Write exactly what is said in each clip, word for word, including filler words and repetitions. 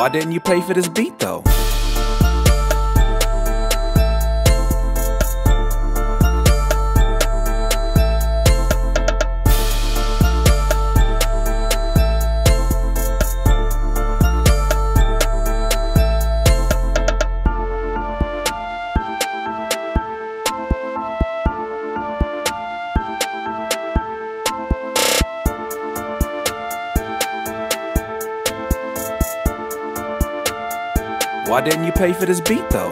Why didn't you pay for this beat though? Why didn't you pay for this beat though?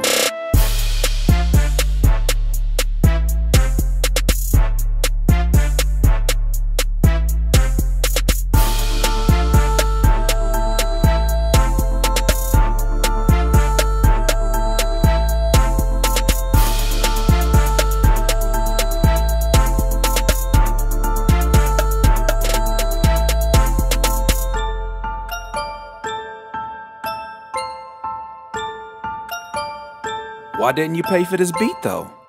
Why didn't you pay for this beat though?